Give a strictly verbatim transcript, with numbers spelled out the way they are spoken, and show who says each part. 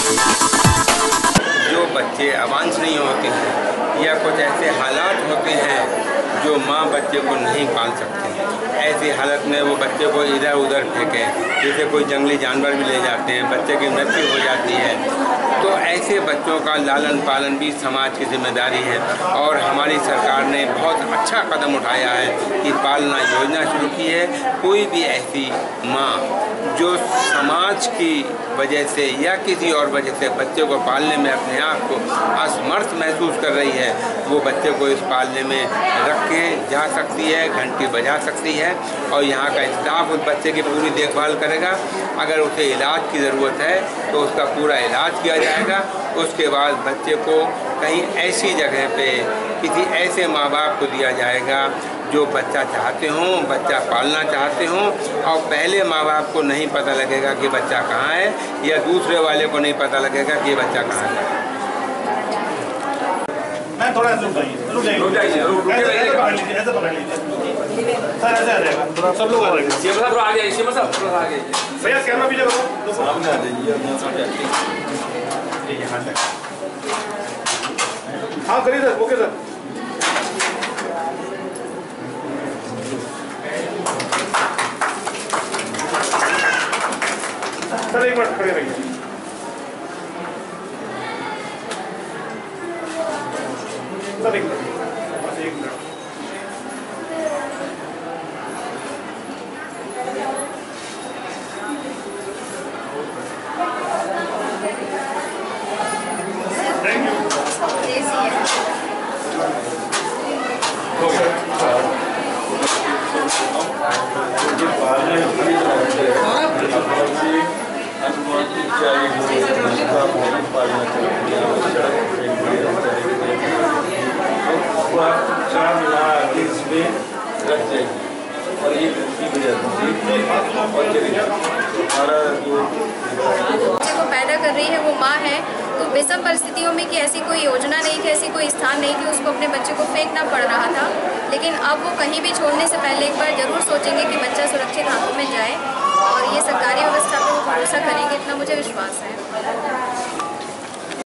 Speaker 1: जो बच्चे अवांछनीय होते हैं या कुछ ऐसे हालात होते हैं जो माँ बच्चे को नहीं पाल सकती, ऐसी हालत में वो बच्चे को इधर उधर फेंकें, जैसे कोई जंगली जानवर भी ले जाते हैं, बच्चे की मृत्यु हो जाती है, तो ऐसे बच्चों का लालन पालन भी समाज की जिम्मेदारी है। और हमारी सरकार ने बहुत अच्छा कदम उठाया है कि पालना योजना शुरू की है। कोई भी ऐसी माँ जो समाज की वजह से या किसी और वजह से बच्चे को पालने में अपने आप को असमर्थ महसूस कर रही है, वो बच्चे को इस पालने में रख के जा सकती है, घंटी बजा सकती है और यहाँ का स्टाफ उस बच्चे की पूरी देखभाल करेगा। अगर उसे इलाज की ज़रूरत है तो उसका पूरा इलाज किया जाएगा। उसके बाद बच्चे को कहीं ऐसी जगह पे किसी ऐसे माँ बाप को दिया जाएगा जो बच्चा चाहते हों, बच्चा पालना चाहते हों, और पहले माँ बाप को नहीं पता लगेगा कि बच्चा कहाँ है या दूसरे वाले को नहीं पता लगेगा कि बच्चा कहाँ है।
Speaker 2: मैं थोड़ा रुक जाइए रुक जाइए रुक जाइए रुक जाइए ऐसे पकड़ लीजिए ऐसे पकड़ लीजिए सर, ऐसे आ जाएगा थोड़ा सब लोग आ जाएंगे। सीएम साहब आ गए, सीएम साहब थोड़ा आ गए भैया, कैमरा पीछे करो, सामने आ जाइए। यहाँ तक हाँ करिए सर, ओके सर। सर एक मिनट खड़े रहिए। सर एक मिनट, बस एक मिनट। Thank you. हो गया। रख जाएगी और ये
Speaker 3: बच्चे को पैदा कर रही है वो माँ है, तो विषम परिस्थितियों में कि ऐसी कोई योजना नहीं थी, ऐसी कोई स्थान नहीं थी, उसको अपने बच्चे को फेंकना पड़ रहा था। लेकिन अब वो कहीं भी छोड़ने से पहले एक बार जरूर सोचेंगे कि बच्चा सुरक्षित हाथों में जाए और ये सरकारी व्यवस्था पर वो भरोसा करेंगे, इतना मुझे विश्वास है।